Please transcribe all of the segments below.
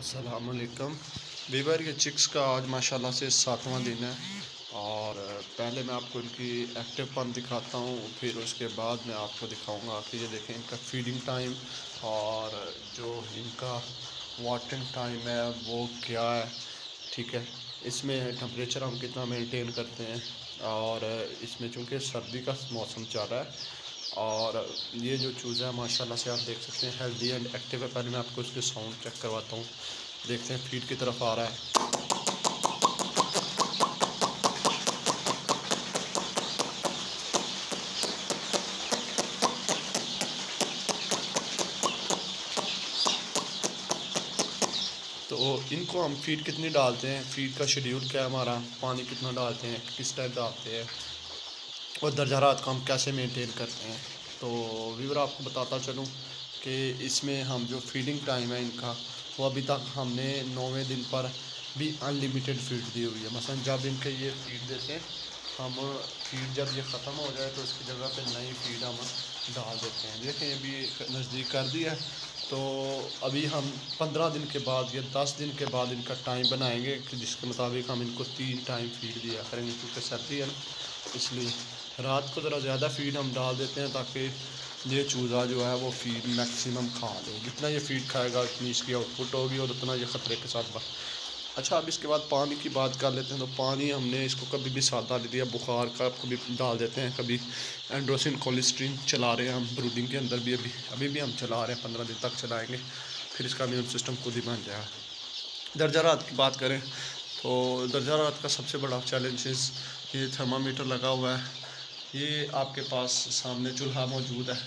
अस्सलामुअलैकुम वीवर। ये चिक्स का आज माशाल्लाह से 7वां दिन है और पहले मैं आपको इनकी एक्टिव पन दिखाता हूँ, फिर उसके बाद मैं आपको दिखाऊंगा कि ये देखें इनका फीडिंग टाइम और जो इनका वाटरिंग टाइम है वो क्या है। ठीक है, इसमें टेम्परेचर हम कितना मेंटेन करते हैं और इसमें चूँकि सर्दी का मौसम चल रहा है और ये जो चूज़ा है माशाल्लाह से आप देख सकते हैं हेल्दी एंड एक्टिव है। पहले मैं आपको इसके साउंड चेक करवाता हूँ। देखते हैं फीड की तरफ आ रहा है। तो इनको हम फीड कितनी डालते हैं, फीड का शेड्यूल क्या है हमारा, पानी कितना डालते हैं, किस टाइप डालते हैं और दर्जा रात को हम कैसे मेंटेन करते हैं। तो वीवर आपको बताता चलूँ कि इसमें हम जो फीडिंग टाइम है इनका वो अभी तक हमने 9वें दिन पर भी अनलिमिटेड फीड दी हुई है। मसलन जब इनके ये फीड देते हैं हम फीड जब ये ख़त्म हो जाए तो इसकी जगह पे नई फीड हम डाल देते हैं। देखें अभी नज़दीक कर दिया है तो अभी हम 15 दिन के बाद या 10 दिन के बाद इनका टाइम बनाएंगे कि जिसके मुताबिक हम इनको 3 टाइम फीड दिया करेंगे, क्योंकि सर्दी है ना, इसलिए रात को ज़रा ज़्यादा फीड हम डाल देते हैं ताकि ये चूज़ा जो है वो फीड मैक्सिमम खा ले। जितना ये फीड खाएगा उतनी इसकी आउटपुट होगी और उतना ये ख़तरे के साथ बढ़। अच्छा, अब इसके बाद पानी की बात कर लेते हैं। तो पानी हमने इसको कभी भी सादा दे दिया, बुखार का कभी डाल देते हैं, कभी एंड्रोसिन कोलेस्ट्रीन चला रहे हैं हम ब्रूडिंग के अंदर भी, अभी भी हम चला रहे हैं, 15 दिन तक चलाएँगे, फिर इसका इम्यून सिस्टम खुद ही बन जाएगा। दर्जा रात की बात करें तो दर्जा रात का सबसे बड़ा चैलेंजेस ये थर्मामीटर लगा हुआ है। ये आपके पास सामने चूल्हा मौजूद है।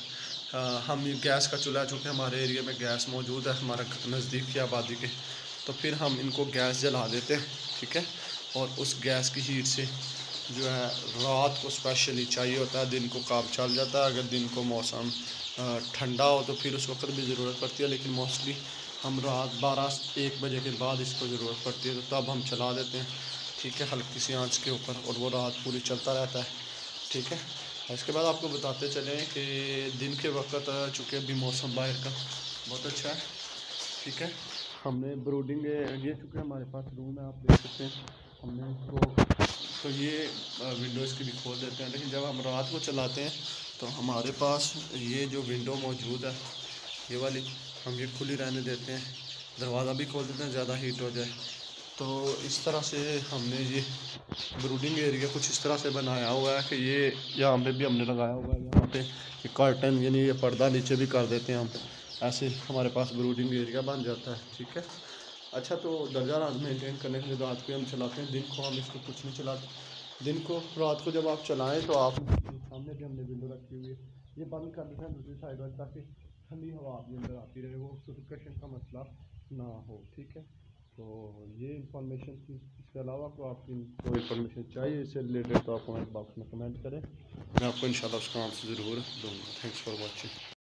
हम ये गैस का चूल्हा, चूँकि हमारे एरिया में गैस मौजूद है हमारे नज़दीक की आबादी के, तो फिर हम इनको गैस जला देते हैं। ठीक है, और उस गैस की हीट से जो है रात को स्पेशली चाहिए होता है, दिन को काम चल जाता है। अगर दिन को मौसम ठंडा हो तो फिर उस वक्त भी ज़रूरत पड़ती है, लेकिन मोस्टली हम रात 12-1 बजे के बाद इसको ज़रूरत पड़ती है, तो तब हम चला देते हैं। ठीक है, हल्की सी आंच के ऊपर, और वो रात पूरी चलता रहता है। ठीक है, इसके बाद आपको बताते चलें कि दिन के वक्त चूँकि अभी मौसम बाहर का बहुत अच्छा है। ठीक है, हमने ब्रूडिंग ये चूँकि हमारे पास रूम है, आप देख सकते हैं हमने इसको, तो ये विंडोज़ की भी खोल देते हैं, लेकिन जब हम रात को चलाते हैं तो हमारे पास ये जो विंडो मौजूद है ये वाली, हम ये खुली रहने देते हैं, दरवाज़ा भी खोल देते हैं ज़्यादा हीट हो जाए। तो इस तरह से हमने ये ब्रूडिंग एरिया कुछ इस तरह से बनाया हुआ है कि ये यहाँ पे भी हमने लगाया हुआ है, यहाँ पे ये कर्टन यानी ये पर्दा नीचे भी कर देते हैं हम, ऐसे हमारे पास ब्रूडिंग एरिया बन जाता है। ठीक है, अच्छा, तो दर्जा रात मेंटेन करने के लिए रात को हम चलाते हैं, दिन को हम इसको कुछ नहीं चलाते। दिन को रात को जब आप चलाएँ तो आप सामने भी हमने विंडो रखी हुई है, ये बंद कर देते हैं दूसरी साइड वाली, ताकि ठंडी हवा आपके अंदर आती रहे, वो सफोकेशन का मसला ना हो। ठीक है, तो ये इंफॉर्मेशन थी। इसके अलावा को आपकी कोई इन्फॉर्मेशन चाहिए इससे रिलेटेड तो आप कमेंट बॉक्स में कमेंट करें, मैं आपको इंशाल्लाह उसका आंसर ज़रूर दूँगा। Thanks for watching.